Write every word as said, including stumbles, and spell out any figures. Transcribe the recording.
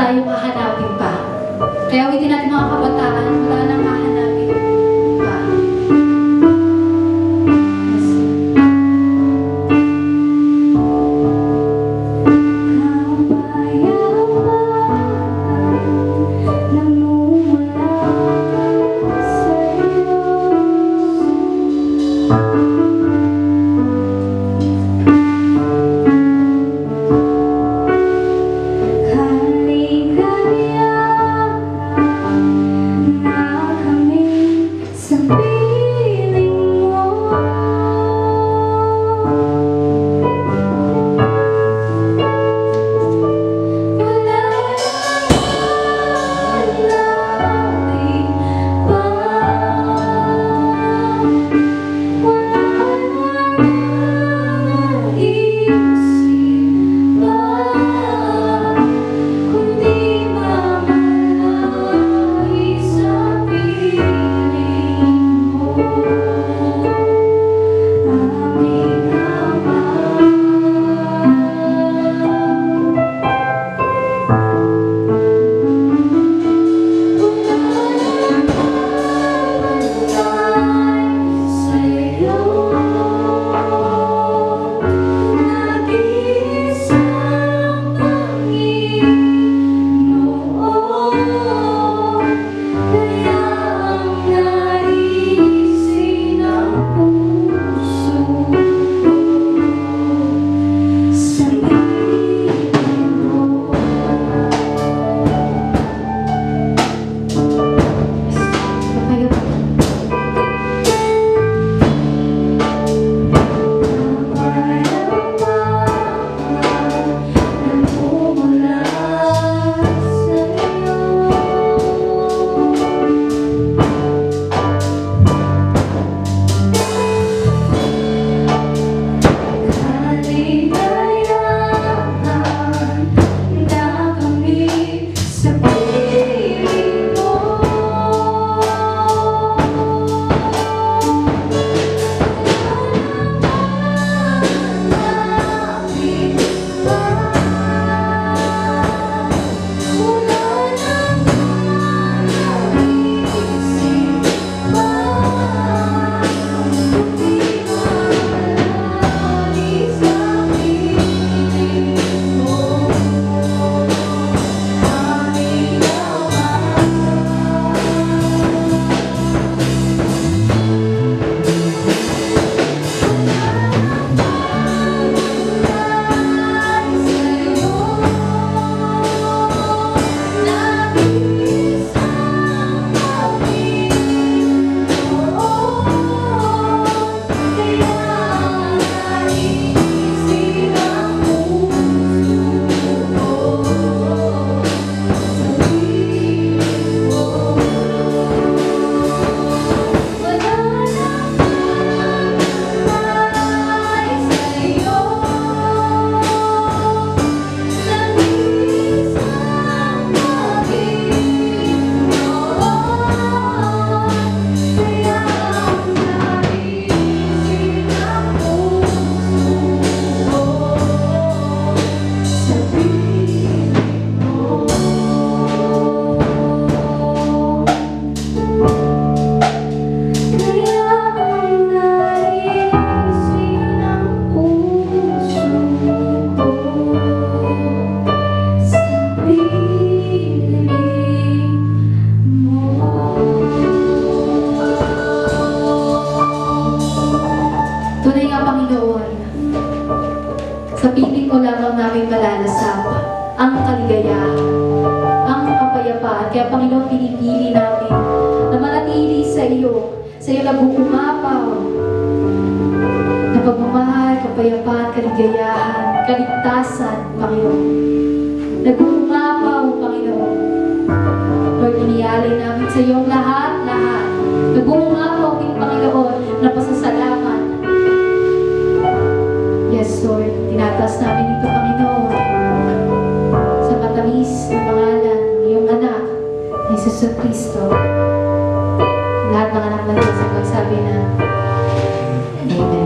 tayong hahanapin pa. Kaya awitin natin mga kabataan, wala nang hahanapin pa. Yes. Sa piling ko lamang namin malalasap ang kaligayahan, ang kapayapaan. Kaya Panginoon, pinipili namin na manatili sa iyo, sa iyo nag-uumapaw na pagmamahal, kapayapaan, kaligayahan, kaligtasan, Panginoon. Nag-uumapaw, Panginoon. Lord, iniyalay namin sa iyo lahat-lahat. Nag-uumapaw din, Panginoon, na pasasalamat. Yes, Lord. Tinatas namin ito, Panginoon, sa matamis na pangalan ng iyong anak, Jesus Cristo. Lahat ng anak na Diyos ay magsabi na, Amen.